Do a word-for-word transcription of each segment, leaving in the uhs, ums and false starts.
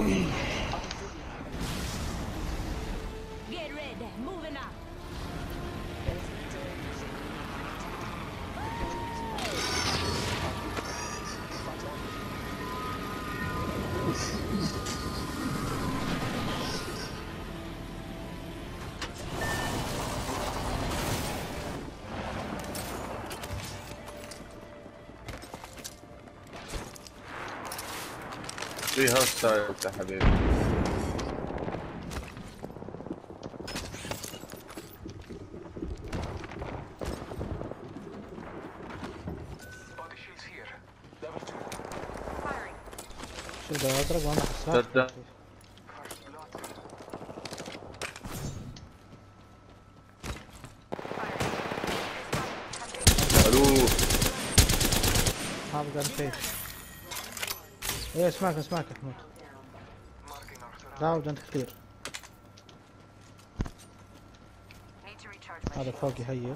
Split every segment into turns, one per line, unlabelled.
Get ready, moving up.
في هوستايل يا حبيبي.
شو ده ازرق وانا حساس.
تصدق الو
هذا قاعد فيش. ايه اسمعك اسمعك يا حمود. لا وجنت كثير. هذا فوق يهيئ.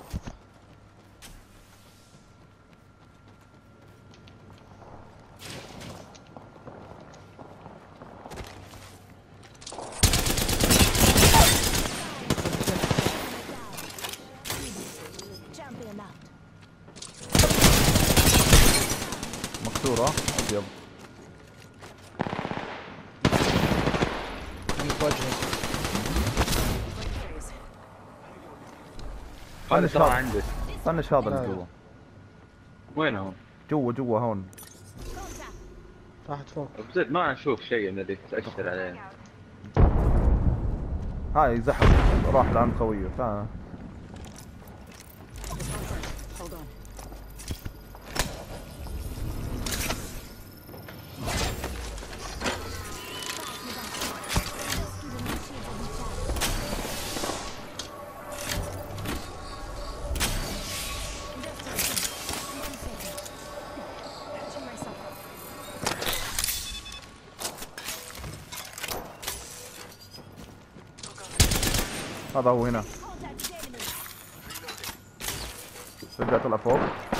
مكسورة ابيض.
هذا ترى عندك.
طنش هذا اللي جوا.
وين هو؟
جوا جوا هون.
راحت فوق.
بزيد ما اشوف شيء من اللي تأشر عليه.
هاي زحف راح لعند خويه تعال. هذا هو هنا. رجع طلع فوق.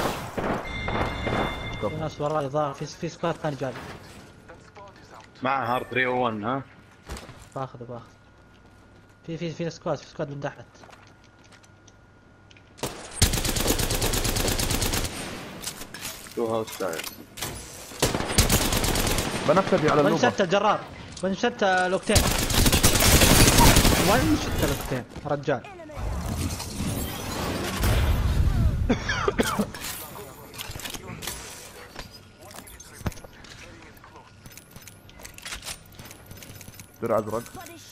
في ناس وراي ظاهر في في سكواد ثاني جاي.
معه هارد ثلاثة صفر واحد ها؟
باخذه باخذ. في في في سكواد في سكواد من تحت.
تو هوستايل.
بنفذي على اللوبة.
ونشت الجرار. ونشت لوكتين. وين شت لوكتين رجال.
درع ازرق.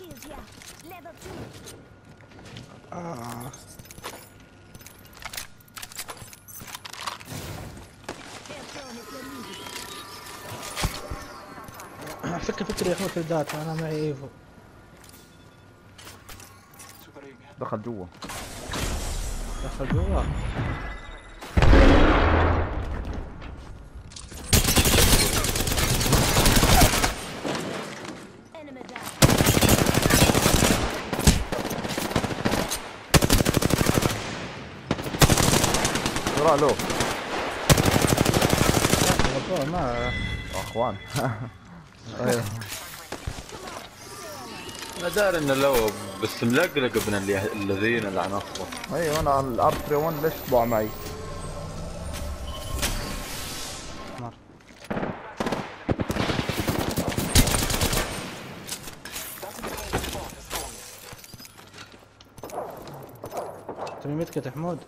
آه. فكر فكر يا اخوي في الداتا انا معي ايفو.
دخل جوا.
دخل جوا.
درع له.
لا ما
اخوان. ايوه
انا داري انه لو بس ملقلق ابن اللي- الذين اللي عن اصله.
ايوه انا على الار ثلاثة واحد ليش طلع معي؟
مر. تبي متكت يا حمود؟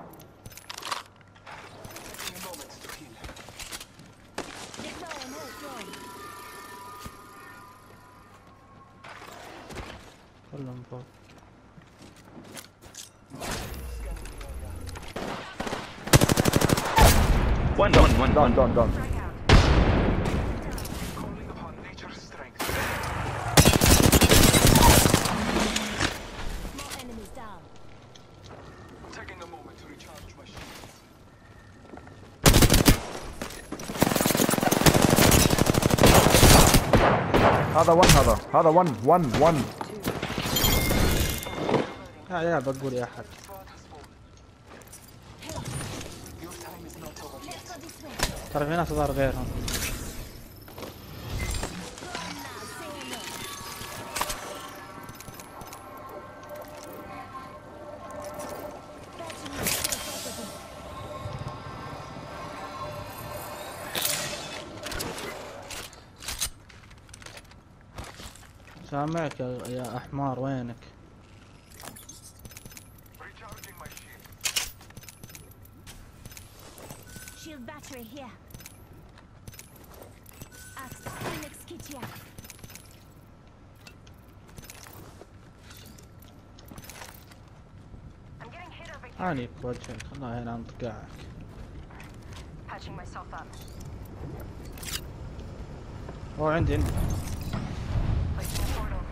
كلهم فوق.
وين وين وين
دون دون دون. هذا ون هذا هذا ون ون ون.
يا عيال بقول يا احد. ترى في ناس ظهر غيرهم. سامعك يا, يا احمر وينك؟
Shield battery here. Axe, Phoenix kit here.
I'm getting hit over here.
عانيك بوجهك الله هنا انطقاعك.
Patching myself up.
هو عندي عندي.
Placing a portal.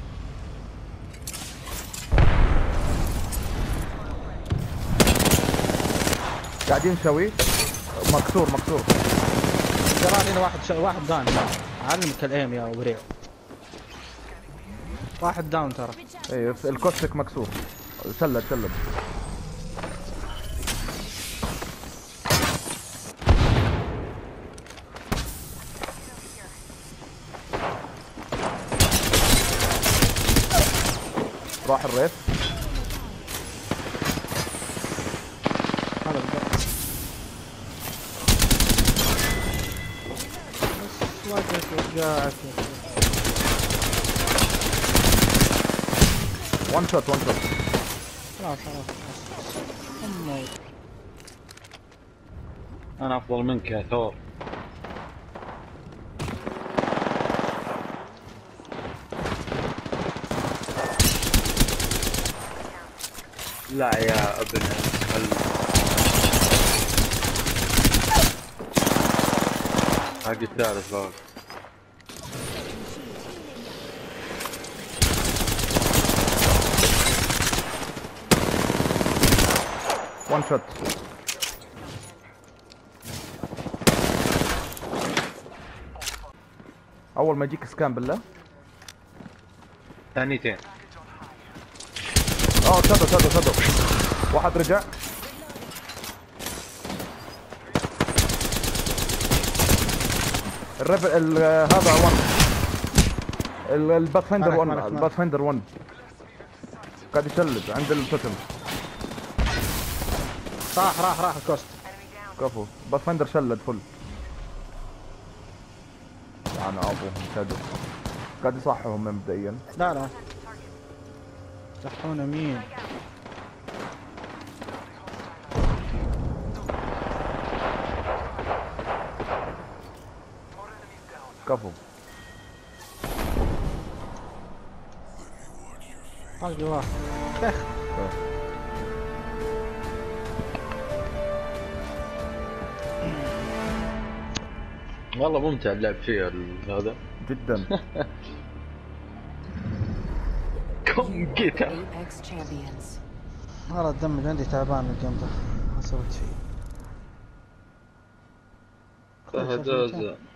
قاعدين نسوي مكسور مكسور.
ترى هنا واحد ش... واحد داون. علمك الايم يا وريع. واحد داون ترى.
ايه الكوستك مكسور. سلد سلد. راح الريف.
هذا بالضبط. بس وجهك وجاعك.
وان شوت وان شوت.
خلاص خلاص خلاص.
انا افضل منك يا ثور. لا يا ابن الكلب. حق الثالث فوق.
وان شوت. اول ما يجيك سكان بالله.
ثانيتين.
اه شادو شادو شادو. واحد رجع. الريف ال- هذا ون. الباث فايندر
مالك-
ون.
مالك- مالك.
الباث فايندر ون. قاعد يشلد عند التوتم.
راح راح راح الكوست.
كفو. باث فايندر شلد فل. انا ابوهم شادو. قاعد يصحهم مبدئيا.
لا لا. صحونا مين؟
كفو.
طلق واحد. كخ.
والله ممتع اللعب فيه هذا.
جدا.
كم جيتا.
Apex champions.
والله الدم اللي عندي تعبان الجيم ذا. ما سويت فيه.
فهذا